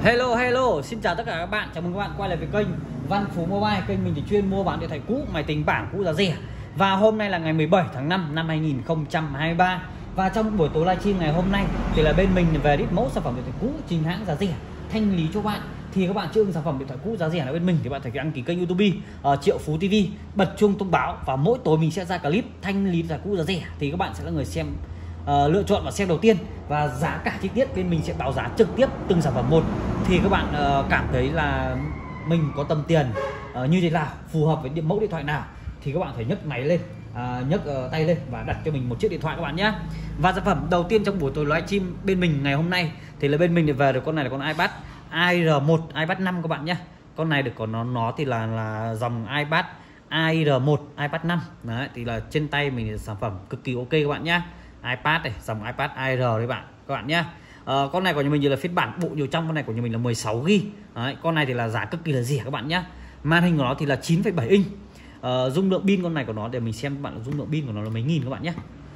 Hello hello, xin chào tất cả các bạn, chào mừng các bạn quay lại với kênh Văn Phú Mobile. Kênh mình thì chuyên mua bán điện thoại cũ, máy tính bảng cũ giá rẻ. Và hôm nay là ngày 17 tháng 5 năm 2023. Và trong buổi tối livestream ngày hôm nay thì là bên mình về đít mẫu sản phẩm điện thoại cũ chính hãng giá rẻ, thanh lý cho bạn. Thì các bạn chưa ưng sản phẩm điện thoại cũ giá rẻ là bên mình thì bạn phải đăng ký kênh YouTube Triệu Phú TV, bật chuông thông báo, và mỗi tối mình sẽ ra clip thanh lý điện thoại cũ giá rẻ thì các bạn sẽ là người xem lựa chọn và xem đầu tiên, và giá cả chi tiết bên mình sẽ báo giá trực tiếp từng sản phẩm một. Thì các bạn cảm thấy là mình có tầm tiền như thế nào, phù hợp với mẫu điện thoại nào thì các bạn phải nhấc máy lên, nhấc tay lên và đặt cho mình một chiếc điện thoại các bạn nhé. Và sản phẩm đầu tiên trong buổi tối livestream bên mình ngày hôm nay thì là bên mình để về được con này là con iPad Air1, iPad 5 các bạn nhé. Con này được có nó thì là dòng iPad Air1, iPad 5. Đấy, thì là trên tay mình thì sản phẩm cực kỳ ok các bạn nhé. iPad này, dòng iPad Air đấy các bạn nhé. Con này của nhà mình thì là phiên bản bộ nhiều trong, con này của nhà mình là 16GB. Đấy, con này thì là giá cực kỳ là rẻ các bạn nhé. Màn hình của nó thì là 9,7 inch. Dung lượng pin con này của nó để mình xem các bạn là dung lượng pin của nó là mấy nghìn các bạn nhé.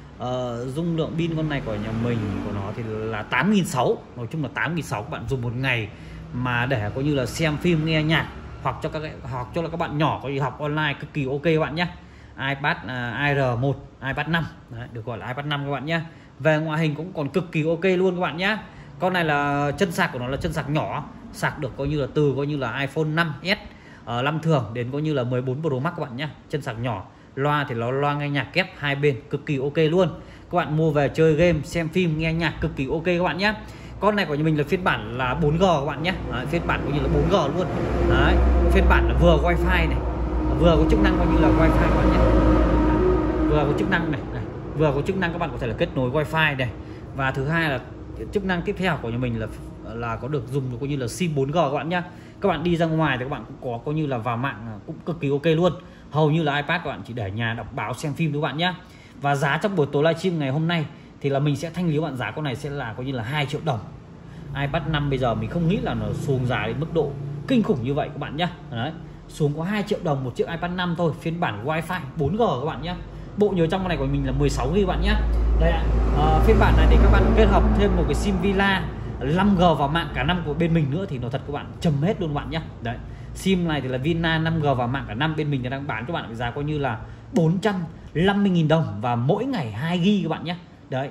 Dung lượng pin con này của nhà mình của nó thì là 8.600, nói chung là 8.600 các bạn dùng một ngày mà để coi như là xem phim, nghe nhạc hoặc cho các bạn nhỏ có gì học online cực kỳ ok các bạn nhé. iPad Air1, iPad 5. Đấy, được gọi là iPad 5 các bạn nhé. Về ngoại hình cũng còn cực kỳ ok luôn các bạn nhé. Con này là chân sạc của nó là chân sạc nhỏ, sạc được coi như là từ coi như là iPhone 5s 5 thường đến coi như là 14 Pro Max các bạn nhé. Chân sạc nhỏ, loa thì nó loa nghe nhạc kép hai bên cực kỳ ok luôn. Các bạn mua về chơi game, xem phim, nghe nhạc cực kỳ ok các bạn nhé. Con này của nhà mình là phiên bản là 4G các bạn nhé. Đấy, phiên bản coi như là 4G luôn. Đấy, phiên bản là vừa wifi này, vừa có chức năng coi như là wifi các bạn nhé. Vừa có chức năng này, vừa có chức năng các bạn có thể là kết nối wifi này, và thứ hai là chức năng tiếp theo của nhà mình là có được dùng coi như là sim 4G các bạn nhé. Các bạn đi ra ngoài thì các bạn cũng có coi như là vào mạng cũng cực kỳ ok luôn. Hầu như là iPad các bạn chỉ để nhà đọc báo xem phim các bạn nhé. Và giá trong buổi tối livestream ngày hôm nay thì là mình sẽ thanh lý bạn giá con này sẽ là coi như là 2 triệu đồng. iPad 5 bây giờ mình không nghĩ là nó xuống giá đến mức độ kinh khủng như vậy các bạn nhé. Đấy, xuống có 2 triệu đồng một chiếc iPad 5 thôi, phiên bản wifi 4G các bạn nhé. Bộ nhớ trong con này của mình là 16GB các bạn nhé. Đây ạ, phiên bản này thì các bạn kết hợp thêm một cái sim Villa 5G vào mạng cả năm của bên mình nữa thì nó thật các bạn chấm hết luôn các bạn nhé. Đấy, sim này thì là Villa 5G vào mạng cả năm, bên mình thì đang bán cho bạn với giá coi như là 450.000 đồng và mỗi ngày 2GB các bạn nhé. Đấy,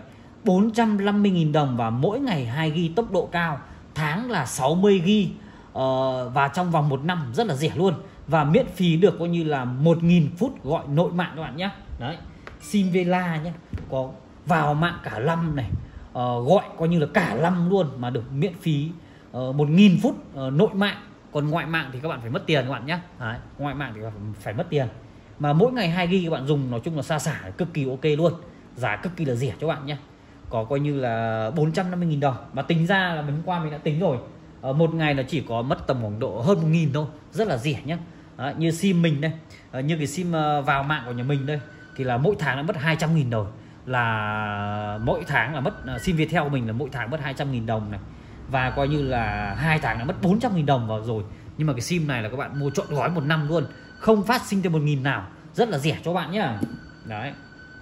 450.000 đồng và mỗi ngày 2GB tốc độ cao, tháng là 60GB, và trong vòng 1 năm rất là rẻ luôn, và miễn phí được coi như là 1.000 phút gọi nội mạng các bạn nhé. Đấy, sim Villa nhé, có vào mạng cả năm này, gọi coi như là cả năm luôn mà được miễn phí 1.000 phút nội mạng. Còn ngoại mạng thì các bạn phải mất tiền các bạn nhé. Đấy, ngoại mạng thì phải mất tiền, mà mỗi ngày 2GB các bạn dùng nói chung là xa xả cực kỳ ok luôn, giá cực kỳ là rẻ cho bạn nhé. Có coi như là 450.000 đồng, mà tính ra là hôm qua mình đã tính rồi, một ngày nó chỉ có mất tầm khoảng độ hơn 1.000 thôi, rất là rẻ nhé. Đấy, như sim mình đây, như cái sim vào mạng của nhà mình đây thì là mỗi tháng đã mất 200.000 đồng, là mỗi tháng là mất sim Viettel của mình là mỗi tháng mất 200.000 đồng này, và coi như là 2 tháng đã mất 400.000 đồng vào rồi. Nhưng mà cái sim này là các bạn mua trọn gói 1 năm luôn, không phát sinh thêm 1.000 nào, rất là rẻ cho bạn nhé. Đấy,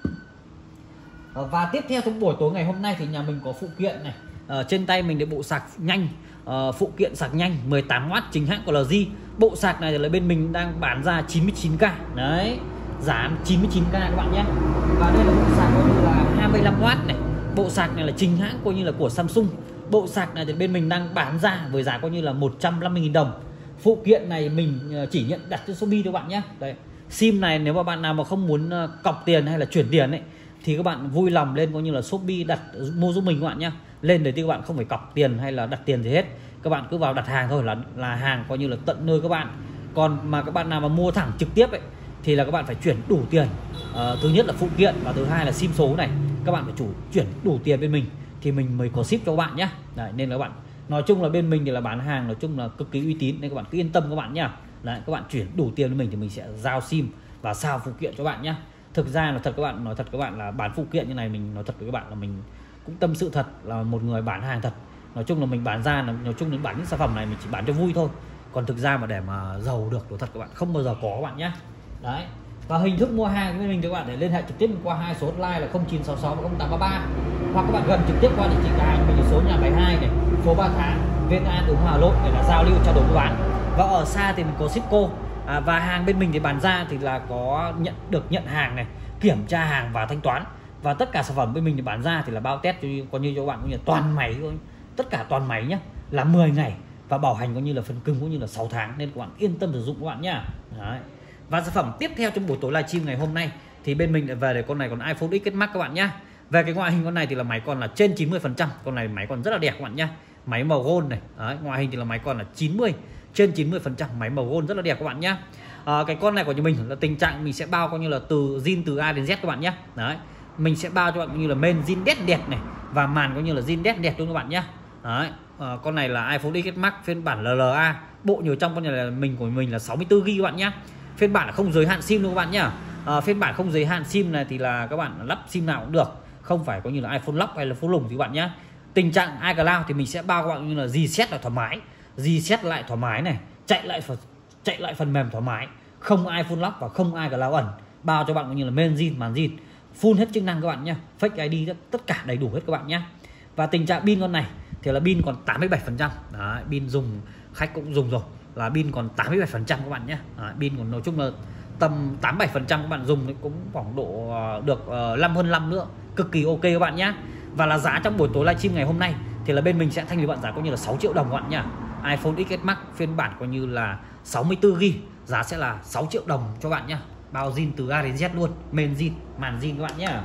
và tiếp theo trong buổi tối ngày hôm nay thì nhà mình có phụ kiện này, trên tay mình để bộ sạc nhanh, phụ kiện sạc nhanh 18W chính hãng của LG. Bộ sạc này thì là bên mình đang bán ra 99k. Đấy, giá 99k các bạn nhé. Và đây là bộ sạc coi như là 25W này. Bộ sạc này là chính hãng coi như là của Samsung. Bộ sạc này thì bên mình đang bán ra với giá coi như là 150.000 đồng. Phụ kiện này mình chỉ nhận đặt trên Shopee các bạn nhé. Đây, sim này nếu mà bạn nào mà không muốn cọc tiền hay là chuyển tiền ấy thì các bạn vui lòng lên coi như là Shopee đặt mua giúp mình các bạn nhé. Lên để thì các bạn không phải cọc tiền hay là đặt tiền gì hết, các bạn cứ vào đặt hàng thôi là hàng coi như là tận nơi các bạn. Còn mà các bạn nào mà mua thẳng trực tiếp ấy thì là các bạn phải chuyển đủ tiền, thứ nhất là phụ kiện và thứ hai là sim số này, các bạn phải chuyển đủ tiền bên mình thì mình mới có ship cho các bạn nhé. Đấy, nên là các bạn nói chung là bên mình thì là bán hàng nói chung là cực kỳ uy tín, nên các bạn cứ yên tâm các bạn nhá. Đấy, các bạn chuyển đủ tiền với mình thì mình sẽ giao sim và sao phụ kiện cho bạn nhé. Thực ra là thật các bạn, nói thật các bạn là bán phụ kiện như này, mình nói thật với các bạn là mình cũng tâm sự thật là một người bán hàng thật. Nói chung là mình bán ra là nói chung đến bán những sản phẩm này mình chỉ bán cho vui thôi, còn thực ra mà để mà giàu được nói thật các bạn không bao giờ có các bạn nhé. Đấy, Và hình thức mua hàng với mình thì các bạn để liên hệ trực tiếp qua hai số hotline là 0966 và 0833, hoặc các bạn gần trực tiếp qua địa chỉ cửa hàng mình số nhà 72 này, phố Ba Tháng, Viên An, Ứng Hòa, Hà Nội để là giao lưu trao đổi mua bán. Và ở xa thì mình có shipco, và hàng bên mình thì bán ra thì là có nhận hàng này, kiểm tra hàng và thanh toán. Và tất cả sản phẩm bên mình thì bán ra thì là bao test coi như cho các bạn cũng như toàn máy thôi, tất cả toàn máy nhá, là 10 ngày và bảo hành cũng như là phần cứng cũng như là 6 tháng, nên các bạn yên tâm sử dụng các bạn nhá. Đấy. Và sản phẩm tiếp theo trong buổi tối livestream ngày hôm nay thì bên mình lại về để con này còn iPhone XS Max các bạn nhá. Về cái ngoại hình con này thì là máy còn là trên 90%, con này máy còn rất là đẹp các bạn nhá. Máy màu gold này, đấy, ngoại hình thì là máy còn là 90 trên 90%, máy màu gold rất là đẹp các bạn nhá. Cái con này của nhà mình là tình trạng mình sẽ bao coi như là từ zin từ A đến Z các bạn nhá. Đấy. Mình sẽ bao cho bạn như là main zin đét đẹp này và màn coi như là zin đét đẹp luôn các bạn nhá. Đấy. Con này là iPhone XS Max phiên bản LLA, bộ nhiều trong con này là của mình là 64GB các bạn nhá. Phiên bản là không giới hạn sim luôn các bạn nhá. Phiên bản không giới hạn sim này thì là các bạn lắp sim nào cũng được, không phải có như là iPhone lock hay là phone lủng thì các bạn nhá. Tình trạng iCloud thì mình sẽ bao các bạn như là reset là thoải mái, reset lại thoải mái này, chạy lại phần mềm thoải mái, không iPhone lock và không iCloud ẩn, bao cho bạn cũng như là main zin, màn zin, full hết chức năng các bạn nhá, fake ID tất cả đầy đủ hết các bạn nhá. Và tình trạng pin con này thì là pin còn 87%, đấy, pin dùng khách cũng dùng rồi, là pin còn 87% các bạn nhé. Pin còn nói chung là tầm 87% các bạn dùng thì cũng khoảng độ được 5 hơn 5 nữa, cực kỳ ok các bạn nhé. Và là giá trong buổi tối livestream ngày hôm nay thì là bên mình sẽ thanh lý bạn giá có như là 6 triệu đồng các bạn nhá. iPhone XS Max phiên bản coi như là 64GB, giá sẽ là 6 triệu đồng cho bạn nhá, bao zin từ A đến Z luôn, main zin, màn zin các bạn nhé.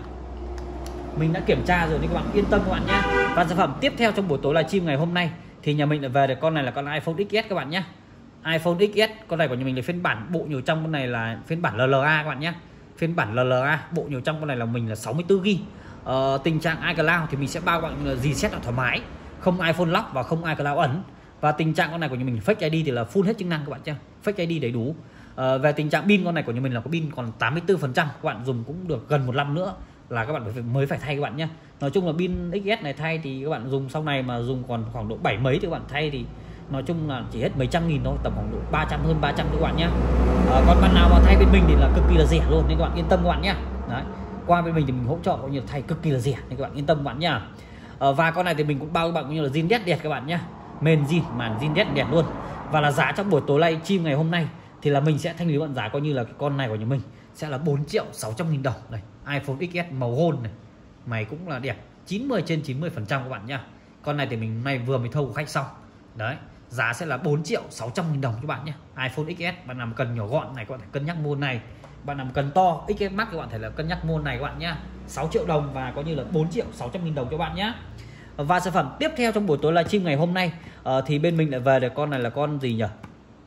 Mình đã kiểm tra rồi nên các bạn yên tâm các bạn nhé. Và sản phẩm tiếp theo trong buổi tối livestream ngày hôm nay thì nhà mình lại về được con này là con iPhone XS các bạn nhé. iPhone XS con này của nhà mình là phiên bản bộ nhiều trong, con này là phiên bản LLA các bạn nhé. Phiên bản LLA bộ nhiều trong con này là mình là 64GB. Tình trạng iCloud thì mình sẽ bao bạn là reset là thoải mái, không iPhone lock và không iCloud ẩn. Và tình trạng con này của nhà mình fake ID thì là full hết chức năng các bạn nhé, fake ID đầy đủ. Về tình trạng pin con này của nhà mình là có pin còn 84%, các bạn dùng cũng được gần 1 năm nữa là các bạn mới phải thay các bạn nhé. Nói chung là pin XS này thay thì các bạn dùng sau này mà dùng còn khoảng độ 7 mấy thì các bạn thay thì nói chung là chỉ hết mấy trăm nghìn thôi, tầm khoảng độ 300 hơn 300 các bạn nhé. Còn bạn nào mà thay bên mình thì là cực kỳ là rẻ luôn, nên các bạn yên tâm các bạn nhé. Đấy, qua bên mình thì mình hỗ trợ có nhiều thay cực kỳ là rẻ nên các bạn yên tâm các bạn nhá. Và con này thì mình cũng bao các bạn cũng như là zin đét đẹp các bạn nhé, main zin, màn zin đét đẹp luôn. Và là giá trong buổi tối livestream ngày hôm nay thì là mình sẽ thanh lý bạn giá coi như là cái con này của nhà mình sẽ là 4.600.000 đồng này, iPhone XS màu gold này, mày cũng là đẹp 90 trên 90% các bạn nhá. Con này thì mình vừa mới thâu của khách xong đấy, giá sẽ là 4.600.000 đồng các bạn nhé. iPhone XS bạn nào cần nhỏ gọn này các bạn phải cân nhắc mua này, bạn nào cần to XS Max các bạn phải là cân nhắc mua này các bạn nhá. 6 triệu đồng và có như là 4.600.000 đồng cho bạn nhé. Và sản phẩm tiếp theo trong buổi tối livestream ngày hôm nay thì bên mình lại về được con này là con gì nhỉ?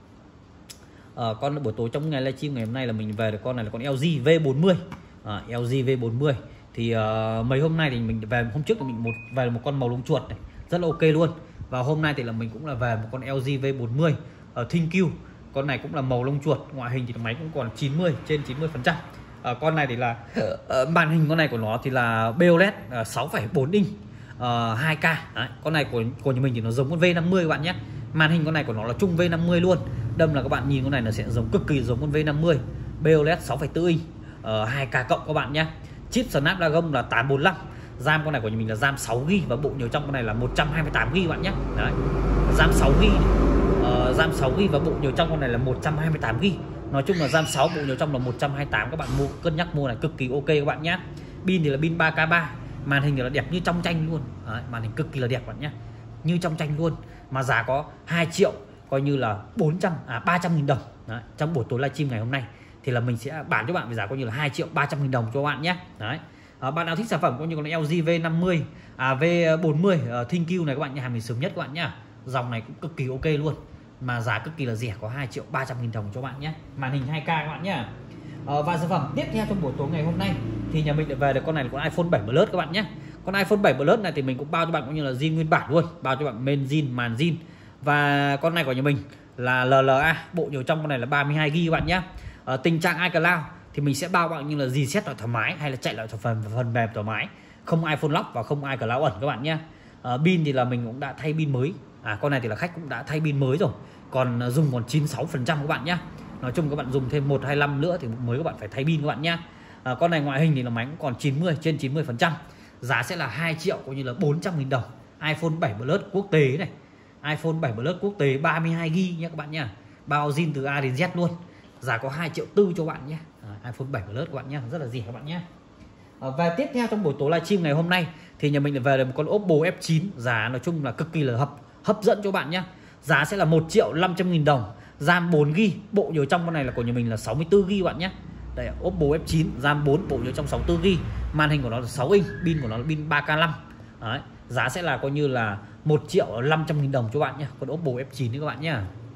Con buổi tối trong ngày livestream ngày hôm nay là mình về được con này là con LG V40. LG V40 thì mấy hôm nay thì mình về, hôm trước thì mình về một con màu lông chuột này rất là ok luôn. Và hôm nay thì là mình cũng là về một con LG V40 ThinQ. Con này cũng là màu lông chuột, ngoại hình thì máy cũng còn 90 trên 90%. Con này thì là màn hình con này của nó thì là BOLED 6,4 inch 2K. Đấy, con này của nhà mình thì nó giống con V50 các bạn nhé. Màn hình con này của nó là chung V50 luôn. Đâm là các bạn nhìn con này nó sẽ giống cực kỳ giống con V50. BOLED 6,4 inch 2K cộng các bạn nhé. Chip Snapdragon là 845. RAM con này của nhà mình là RAM 6GB và bộ nhớ trong con này là 128GB các bạn nhé. Đấy. RAM 6GB. RAM 6GB và bộ nhớ trong con này là 128GB. Nói chung là RAM 6 bộ nhớ trong là 128, các bạn cân nhắc mua này cực kỳ ok các bạn nhé. Pin thì là pin 3K3. Màn hình thì là đẹp như trong tranh luôn. Đấy, màn hình cực kỳ là đẹp các bạn nhé, như trong tranh luôn. Mà giá có 2 triệu coi như là 300.000 đồng. Đấy, trong buổi tối livestream ngày hôm nay thì là mình sẽ bán cho bạn với giá coi như là 2.300.000 đồng cho bạn nhé. Đấy. Bạn nào thích sản phẩm coi như con LG V50 V40 ThinQ này các bạn nhé, hàng mình sớm nhất các bạn nhé. Dòng này cũng cực kỳ ok luôn, mà giá cực kỳ là rẻ, có 2.300.000 đồng cho bạn nhé. Màn hình 2K các bạn nhé. Và sản phẩm tiếp theo trong buổi tối ngày hôm nay thì nhà mình lại về được con này là con iPhone 7 Plus các bạn nhé. Con iPhone 7 Plus này thì mình cũng bao cho bạn cũng như là zin nguyên bản luôn, bao cho bạn main zin, màn zin. Và con này của nhà mình là LLA, bộ nhiều trong con này là 32GB các bạn nhé. Tình trạng iCloud thì mình sẽ bao bạn như là reset lại thoải mái hay là chạy lại phần mềm thoải mái, không iPhone lock và không iCloud ẩn các bạn nhé. Pin thì là mình cũng đã thay pin mới. Con này thì là khách cũng đã thay pin mới rồi, còn dùng còn 96% các bạn nhé. Nói chung các bạn dùng thêm 1-2 năm nữa thì mới các bạn phải thay pin các bạn nhá. Con này ngoại hình thì là máy cũng còn 90 trên 90%. Giá sẽ là 2 triệu cũng như là 400.000 đồng. iPhone 7 Plus quốc tế này. iPhone 7 Plus quốc tế 32GB nhé các bạn nhá. Bao zin từ A đến Z luôn. Giá có 2,4 triệu cho bạn nhé. iPhone 7 Plus các bạn nhé, rất là rẻ các bạn nhé. Và tiếp theo trong buổi tối livestream ngày hôm nay thì nhà mình lại về được một con Oppo F9. Giá nói chung là cực kỳ là hấp dẫn cho bạn nhé. Giá sẽ là 1.500.000 đồng. RAM 4GB, bộ nhớ trong con này là của nhà mình là 64GB bạn nhé. Đây Oppo F9, RAM 4, bộ nhớ trong 64GB. Màn hình của nó là 6 inch, pin của nó là pin 3K5. Đấy, giá sẽ là coi như là 1.500.000 đồng cho bạn nhé. Con Oppo F9 đấy các bạn nhé.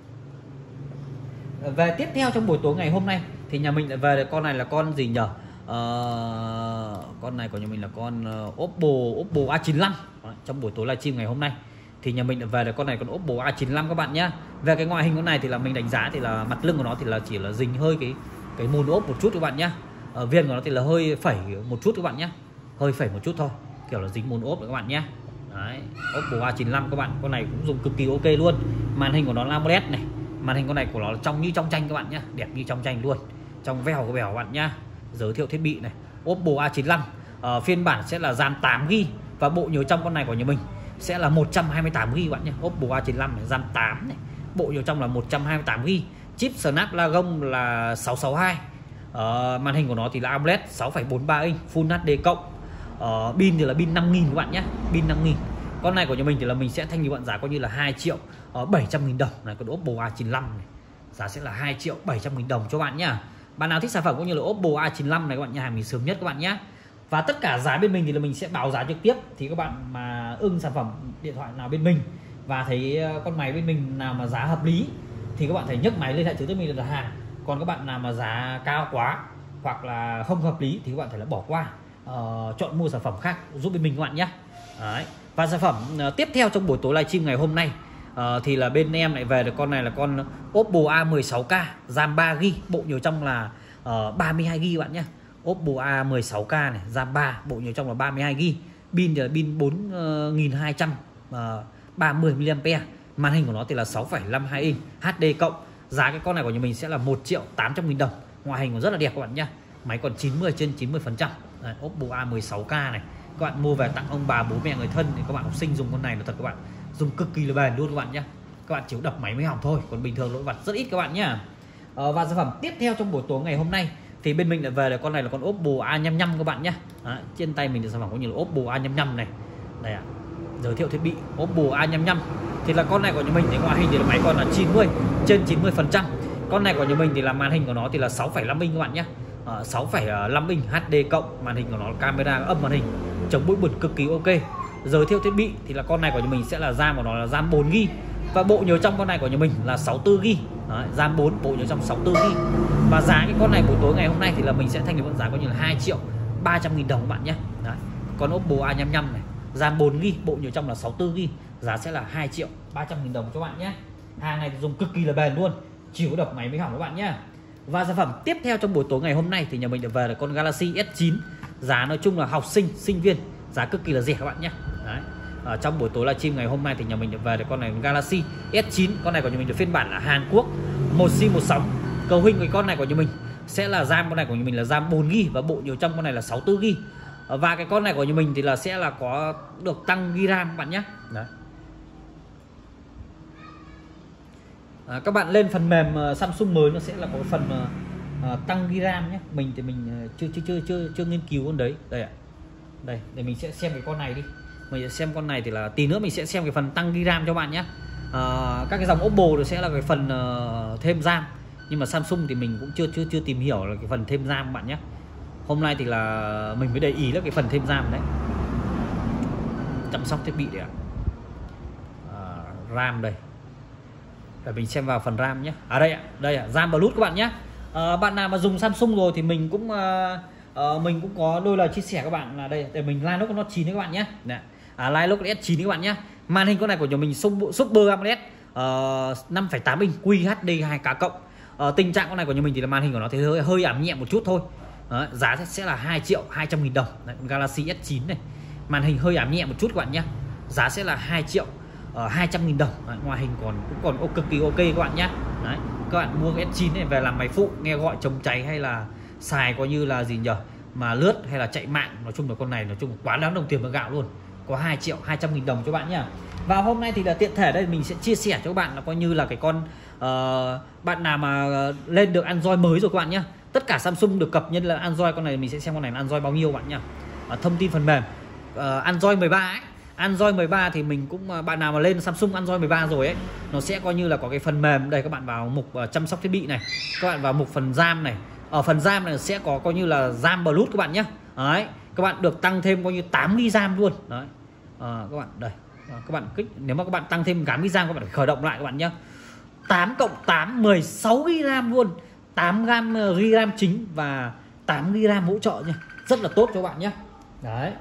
Về tiếp theo trong buổi tối ngày hôm nay thì nhà mình lại về được con này là con gì nhỉ? Con này của nhà mình là con Oppo A95. Trong buổi tối livestream ngày hôm nay thì nhà mình lại về được con này, con Oppo A95 các bạn nhé. Về cái ngoại hình con này thì là mình đánh giá thì là mặt lưng của nó thì là chỉ là dính hơi cái mùn ốp một chút các bạn nhé. Viên của nó thì là hơi phẩy một chút các bạn nhé, hơi phẩy một chút thôi, kiểu là dính mùn ốp các bạn nhé. Đấy, Oppo A95 các bạn, con này cũng dùng cực kỳ ok luôn. Màn hình của nó là AMOLED này, màn hình con này của nó trong như trong tranh các bạn nhé, đẹp như trong tranh luôn, trong veo của các bạn nhá. Giới thiệu thiết bị này, Oppo A95 phiên bản sẽ là RAM 8GB và bộ nhớ trong con này của nhà mình sẽ là 128GB bạn nhé. Oppo A95 này, RAM 8 này, bộ nhớ trong là 128GB, chip Snapdragon là 662. Màn hình của nó thì là AMOLED 6,43 inch Full HD cộng. Pin thì là pin 5000 các bạn nhé, pin 5000. Con này của nhà mình thì là mình sẽ thanh lý bạn giá coi như là 2.700.000 đồng này, con Oppo A95 này. Giá sẽ là 2.700.000 đồng cho bạn nhá. Bạn nào thích sản phẩm cũng như là Oppo A95 này các bạn, nhà hàng mình sớm nhất các bạn nhé. Và tất cả giá bên mình thì là mình sẽ báo giá trực tiếp. Thì các bạn mà ưng sản phẩm điện thoại nào bên mình và thấy con máy bên mình nào mà giá hợp lý thì các bạn phải nhấc máy lên lại trực tiếp mình là đặt hàng. Còn các bạn nào mà giá cao quá hoặc là không hợp lý thì các bạn phải là bỏ qua, chọn mua sản phẩm khác giúp bên mình các bạn nhé. Đấy. Và sản phẩm tiếp theo trong buổi tối livestream ngày hôm nay thì là bên em lại về được con này là con Oppo A16K, RAM 3GB, bộ nhớ trong là 32GB bạn nhé. Oppo A16K này, RAM 3, bộ nhớ trong là 32GB, pin thì là pin 4230 mAh, màn hình của nó thì là 6,52 inch HD cộng. Giá cái con này của nhà mình sẽ là 1.800.000 đồng. Ngoại hình còn rất là đẹp các bạn nhé, máy còn 90 trên 90%. Đấy, Oppo A16K này, các bạn mua về tặng ông bà bố mẹ người thân thì các bạn học sinh dùng con này là thật các bạn, dùng cực kỳ là bền luôn các bạn nhé. Các bạn chỉ đập máy mới hỏng thôi, còn bình thường lỗi vặt rất ít các bạn nhé. Và sản phẩm tiếp theo trong buổi tối ngày hôm nay thì bên mình lại về là con này là con Oppo A55 các bạn nhé. Trên tay mình thì sản phẩm có như là Oppo A55 này. Đây ạ, giới thiệu thiết bị Oppo A55 thì là con này của nhà mình thì ngoại hình thì là máy còn là 90 trên 90%. Con này của nhà mình thì là màn hình của nó thì là 6,5 inch các bạn nhé, 6,5 inch HD cộng. Màn hình của nó là camera âm màn hình, chống bụi bẩn cực kỳ ok. Giới thiệu thiết bị thì là con này của nhà mình sẽ là RAM của nó là RAM 4GB và bộ nhớ trong con này của nhà mình là 64GB. RAM 4, bộ nhớ trong 64GB. Và giá cái con này buổi tối ngày hôm nay thì là mình sẽ thanh lý vận giá coi như là 2.300.000 đồng các bạn nhé. Đấy. Con Oppo A55 này, RAM 4GB, bộ nhớ trong là 64GB, giá sẽ là 2.300.000 đồng cho bạn nhé. Hàng này dùng cực kỳ là bền luôn, chỉ có đập máy mới hỏng các bạn nhé. Và sản phẩm tiếp theo trong buổi tối ngày hôm nay thì nhà mình được về là con Galaxy S9. Giá nói chung là học sinh, sinh viên, giá cực kỳ là rẻ các bạn nhé. Đấy. Trong buổi tối livestream ngày hôm nay thì nhà mình được về được con này Galaxy S9. Con này của nhà mình được phiên bản là Hàn Quốc, 1 sim 1 sóng. Cầu hình của con này của nhà mình sẽ là RAM, con này của nhà mình là RAM 4GB và bộ nhớ trong con này là 64GB. Và cái con này của nhà mình thì là sẽ là có được tăng ghi RAM các bạn nhé. Đấy. Các bạn lên phần mềm Samsung mới nó sẽ là có phần tăng ghi RAM nhé. Mình thì mình chưa nghiên cứu con đấy. Đây ạ. Đây, để mình sẽ xem cái con này đi. Mình sẽ xem con này thì là tí nữa mình sẽ xem cái phần tăng ghi RAM cho bạn nhé. Các cái dòng Oppo thì sẽ là cái phần thêm RAM, nhưng mà Samsung thì mình cũng chưa tìm hiểu là cái phần thêm RAM các bạn nhé. Hôm nay thì là mình mới để ý là cái phần thêm RAM đấy. Chăm sóc thiết bị đấy ạ. RAM đây. Để mình xem vào phần RAM nhé. Đây ạ, RAM Plus các bạn nhé. Bạn nào mà dùng Samsung rồi thì mình cũng có đôi lời chia sẻ các bạn là đây, để mình Linux Note 9 đấy các bạn nhé. Linux S9 các bạn nhé. Màn hình con này của nhà mình Super AMOLED 5,8 inch QHD 2K cộng. Tình trạng con này của nhà mình thì là màn hình của nó thì hơi ảm nhẹ một chút thôi. Giá sẽ là 2.200.000 đồng. Đấy, Galaxy S9 này, màn hình hơi ảm nhẹ một chút các bạn nhé. Giá sẽ là 2.200.000 đồng. Ngoại hình cũng còn cực kỳ ok các bạn nhé. Đấy, các bạn mua cái S9 này về làm máy phụ, nghe gọi chống cháy hay là xài coi như là gì nhỉ, mà lướt hay là chạy mạng, nói chung là con này nói chung là quá đáng đồng tiền bạc gạo luôn, có 2.200.000 đồng cho bạn nhá. Và hôm nay thì là tiện thể đây mình sẽ chia sẻ cho các bạn là coi như là cái con bạn nào mà lên được Android mới rồi các bạn nhá. Tất cả Samsung được cập nhật là Android, con này mình sẽ xem con này là Android bao nhiêu bạn nhá. Thông tin phần mềm Android 13 ấy. Android 13 thì mình cũng bạn nào mà lên Samsung Android 13 rồi ấy, nó sẽ coi như là có cái phần mềm đây, các bạn vào mục chăm sóc thiết bị này, các bạn vào mục phần RAM này, ở phần RAM này sẽ có coi như là RAM Bluetooth các bạn nhé. Đấy, các bạn được tăng thêm coi như 8GB RAM luôn đấy. Các bạn đây, các bạn kích, nếu mà các bạn tăng thêm 8GB RAM các bạn phải khởi động lại các bạn nhé. 8 cộng 8 16GB RAM luôn, 8GB RAM chính và 8GB RAM hỗ trợ nha, rất là tốt cho bạn nhé. Đấy.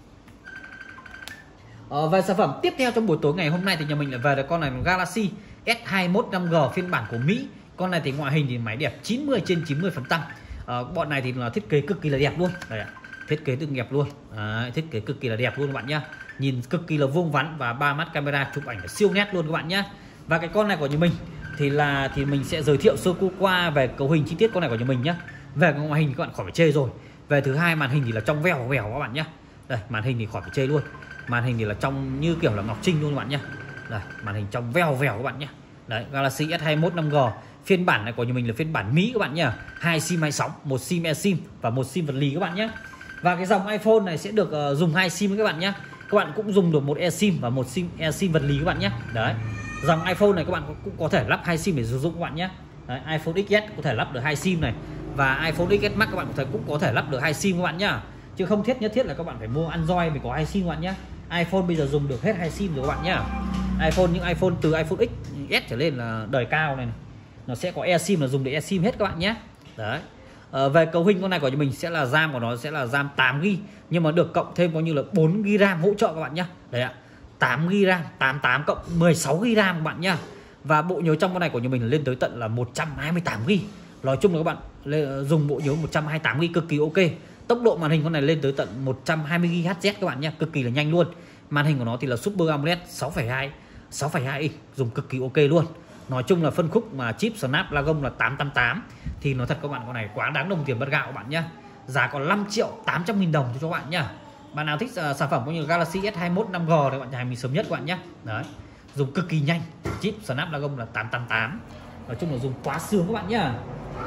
Về sản phẩm tiếp theo trong buổi tối ngày hôm nay thì nhà mình lại về được con này, Galaxy S21 5G phiên bản của Mỹ. Con này thì ngoại hình thì máy đẹp 90/90%. Bọn này thì là thiết kế cực kỳ là đẹp luôn. Đây ạ. Thiết kế đẹp luôn. Thiết kế cực kỳ là đẹp luôn các bạn nhá. Nhìn cực kỳ là vuông vắn và 3 mắt camera chụp ảnh là siêu nét luôn các bạn nhá. Và cái con này của nhà mình thì mình sẽ giới thiệu sơ qua về cấu hình chi tiết con này của nhà mình nhá. Về ngoại hình các bạn khỏi phải chê rồi. Về thứ hai, màn hình thì là trong veo các bạn nhá. Đây, màn hình thì khỏi phải chê luôn. Màn hình thì là trong như kiểu là ngọc trinh luôn các bạn nhé. Đây, màn hình trong veo các bạn nhé. Đấy, Galaxy S21 5G phiên bản này của nhà mình là phiên bản Mỹ các bạn nhé. 2 sim 2 sóng, 1 sim eSIM và 1 sim vật lý các bạn nhé. Và cái dòng iPhone này sẽ được dùng 2 sim các bạn nhé. Các bạn cũng dùng được một eSIM và một sim eSIM vật lý các bạn nhé. Đấy, dòng iPhone này các bạn cũng có thể lắp 2 sim để sử dụng các bạn nhé. Đấy, iPhone XS có thể lắp được 2 sim này, và iPhone XS Max các bạn cũng có thể lắp được 2 sim các bạn nhá. Chứ không nhất thiết là các bạn phải mua Android mới có 2 sim các bạn nhé. iPhone bây giờ dùng được hết 2 sim rồi các bạn nhá. Những iPhone từ iPhone XS trở lên là đời cao này, nó sẽ có eSIM, là dùng để eSIM hết các bạn nhé. Đấy. Về cấu hình con này của mình sẽ là RAM của nó sẽ là RAM 8GB, nhưng mà được cộng thêm có như là 4GB RAM hỗ trợ các bạn nhé. Đấy ạ, 8GB RAM, 88 cộng 16GB RAM các bạn nhá. Và bộ nhớ trong con này của mình lên tới tận là 128GB. Nói chung là các bạn dùng bộ nhớ 128GB cực kỳ ok. Tốc độ màn hình con này lên tới tận 120GHz các bạn nhé, cực kỳ là nhanh luôn. Màn hình của nó thì là Super AMOLED 6,2 inch, dùng cực kỳ ok luôn. Nói chung là phân khúc mà chip Snapdragon là 888 thì nói thật các bạn, con này quá đáng đồng tiền bát gạo các bạn nhá. Giá còn 5.800.000 đồng cho các bạn nhá. Bạn nào thích sản phẩm cũng như Galaxy S21 5G thì bạn nhà mình sớm nhất các bạn nhé. Đấy, dùng cực kỳ nhanh, chip Snapdragon là 888. Nói chung là dùng quá sướng các bạn nhá.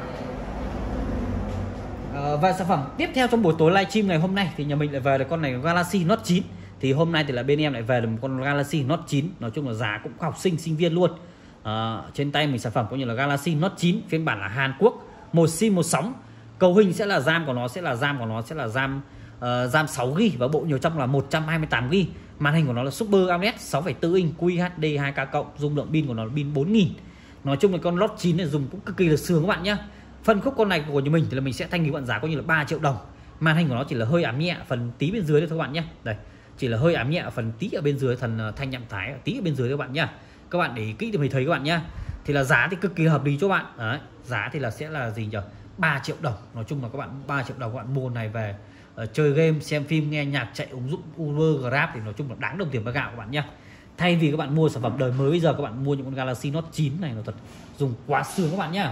Và sản phẩm tiếp theo trong buổi tối livestream ngày hôm nay thì nhà mình lại về được con này, Galaxy Note 9. Thì hôm nay thì là bên em lại về được một con Galaxy Note 9. Nói chung là giá cũng học sinh viên luôn. Trên tay mình sản phẩm cũng như là Galaxy Note 9 phiên bản là Hàn Quốc, một sim một sóng. Cấu hình sẽ là RAM của nó sẽ là RAM 6GB và bộ nhớ trong là 128GB. Màn hình của nó là Super AMOLED 6,4 inch QHD 2K+, dung lượng pin của nó là pin 4000. Nói chung là con Note 9 này dùng cũng cực kỳ là sướng các bạn nhé. Phân khúc con này của mình thì là mình sẽ thanh lý bạn giá coi như là 3 triệu đồng. Màn hình của nó chỉ là hơi ám nhẹ phần tí bên dưới thôi các bạn nhé. Đây, chỉ là hơi ám nhẹ phần tí ở bên dưới, thần thanh nhậm thái tí ở bên dưới các bạn nhá. Các bạn để ý kỹ thì mình thấy các bạn nhá. Thì là giá thì cực kỳ hợp lý cho bạn. Đấy, giá thì là sẽ là gì nhỉ? 3 triệu đồng. Nói chung là các bạn 3 triệu đồng các bạn mua này về chơi game, xem phim, nghe nhạc, chạy ứng dụng Uber, Grab thì nói chung là đáng đồng tiền bát gạo các bạn nhá. Thay vì các bạn mua sản phẩm đời mới, bây giờ các bạn mua những con Galaxy Note 9 này nó thật dùng quá sướng các bạn nhá.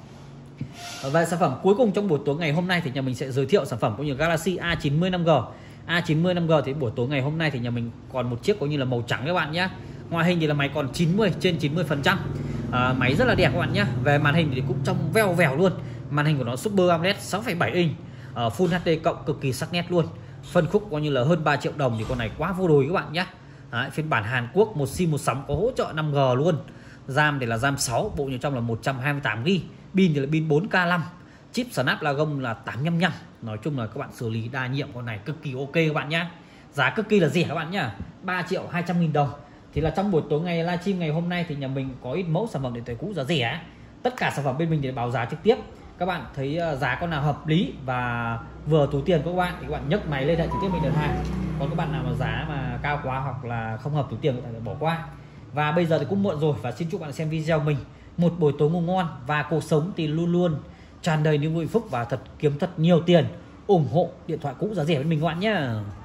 Và sản phẩm cuối cùng trong buổi tối ngày hôm nay thì nhà mình sẽ giới thiệu sản phẩm cũng như Galaxy A90 5G. A90 5G thì buổi tối ngày hôm nay thì nhà mình còn một chiếc có như là màu trắng các bạn nhé. Ngoại hình thì là máy còn 90/90%. Máy rất là đẹp các bạn nhé. Về màn hình thì cũng trong veo luôn. Màn hình của nó Super AMOLED 6,7 inch, Full HD cộng, cực kỳ sắc nét luôn. Phân khúc coi như là hơn 3 triệu đồng thì con này quá vô đồi các bạn nhé. Đấy, phiên bản Hàn Quốc, một sim một sóng, có hỗ trợ 5G luôn. RAM thì là RAM 6, bộ nhớ trong là 128GB. Pin thì là pin 4K5, chip Snapdragon là 855. Nói chung là các bạn xử lý đa nhiệm con này cực kỳ ok các bạn nhé. Giá cực kỳ là rẻ các bạn nhá, 3.200.000 đồng. Thì là trong buổi tối ngày livestream ngày hôm nay thì nhà mình có ít mẫu sản phẩm điện thoại cũ giá rẻ. Tất cả sản phẩm bên mình để báo giá trực tiếp. Các bạn thấy giá con nào hợp lý và vừa túi tiền của các bạn thì các bạn nhấc máy lên lại trực tiếp mình đơn hàng. Còn các bạn nào mà giá mà cao quá hoặc là không hợp túi tiền thì bỏ qua. Và bây giờ thì cũng muộn rồi, và xin chúc bạn xem video mình một buổi tối ngủ ngon và cuộc sống thì luôn luôn tràn đầy niềm vui hạnh phúc và kiếm thật nhiều tiền. Ủng hộ điện thoại cũ giá rẻ với mình các bạn nhé.